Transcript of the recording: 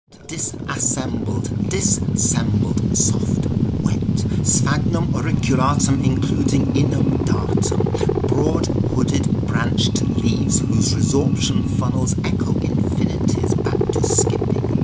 Disassembled, soft, wet, sphagnum auriculatum including inundatum, broad hooded branched leaves whose resorption funnels echo infinities back to skipping